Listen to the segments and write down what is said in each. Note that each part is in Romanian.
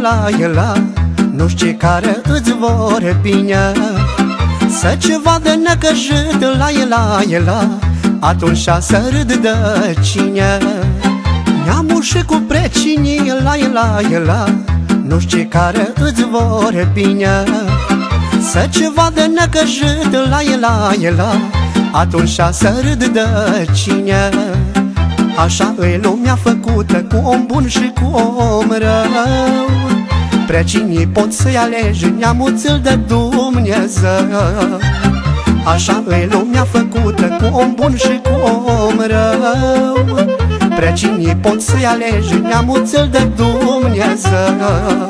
la, nu știi care îți vor bine. Să ce vadă necăjit la, atunci să râd de cine. Neamul și cu precinii la, nu știi care îți vor bine. Să ce vadă necăjit la, atunci să râd de cine. Așa îi lumea făcută, cu om bun și cu om rău. Precinii pot să-i alegi, neamul ți-l dă Dumnezeu. Așa îi lumea făcută, cu om bun și cu om rău. Precinii pot să-i alegi, neamul ți-l dă Dumnezeu.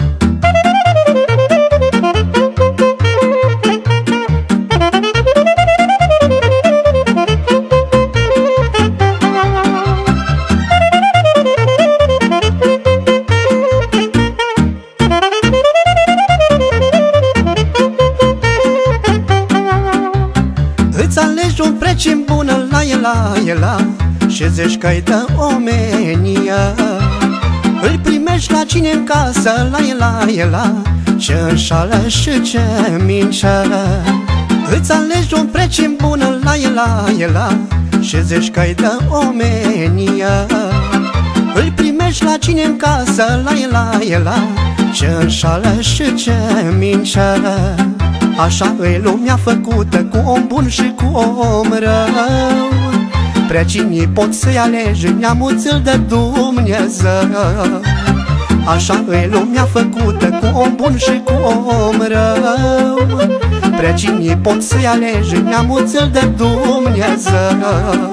Îți alegi un precin bun la, și zici că-i dă omenia. Îl primești la cine în casă la, ce înșală și ce mince. Îți alegi un precin bun la, și zici că-i dă omenia. Îl primești la cine în casă la, ce înșală și ce mince. Așa îi lumea făcută, cu om bun și cu om rău. Precinii pot să-i alegi, neamul ți-l dă Dumnezeu. Așa îi lumea făcută, cu om bun și cu om rău. Precinii pot să-i alegi, neamul ți-l dă Dumnezeu.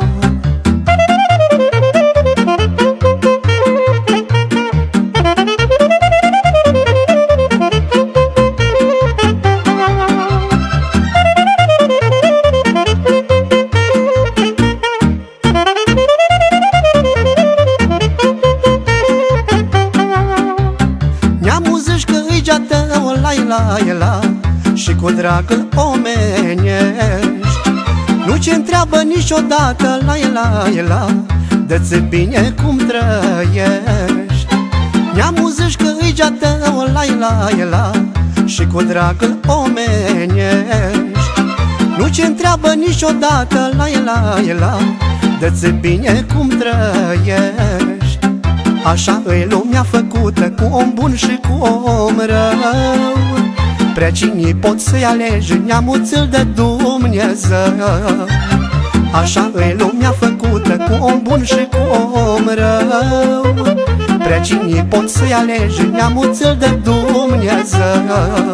La, și cu dragul omenești. Nu ce întreabă niciodată la, dă-ți bine cum trăiești. Neamul zici că îi geată la, și cu dragul omenești. Nu ce întreabă niciodată la, dă-ți bine cum trăiești. Așa îi lumea făcută, cu om bun și cu om rău. Precinii pot să-i alegi, neamul ți-l dă Dumnezeu. Așa îi lumea făcută, cu om bun și cu om rău. Precinii pot să-i alegi, neamul ți-l dă Dumnezeu.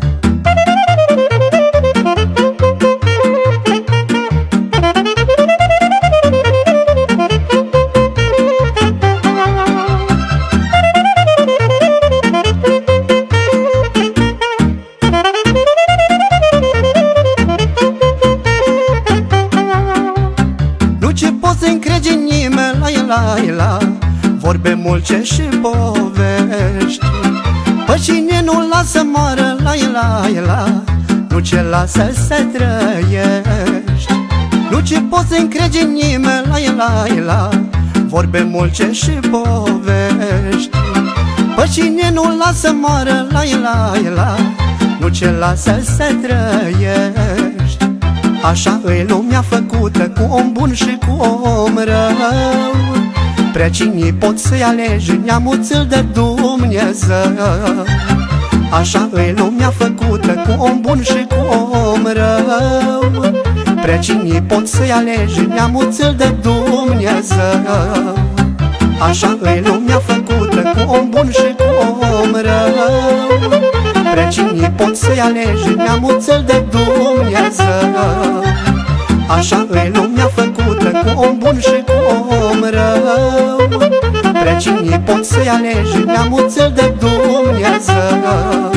Se încrege în nimeni la, vorbe mulce și povești. Pe cine nu lasă moară la, nu ce lasă să trăiești. Nu ce poți să încrege în nimeni la, vorbe mulce și povești. Pe cine nu lasă moară la, nu ce lasă să trăiești. Așa îi lumea făcută, cu om bun și cu om rău. Precinii pot să-i alegi, neamul ți-l dă Dumnezeu. Așa îi lumea făcută, cu om bun și cu om rău. Precinii pot să-i alegi, neamul ți-l dă Dumnezeu. Așa îi lumea făcută, cu om bun și cu om rău. Precinii pot să-i alegi, neamul ți-l dă Dumnezeu. Așa îi lumea făcută, cu om bun și cu om rău. Precinii pot să-i alegi, neamul ți-l dă Dumnezeu.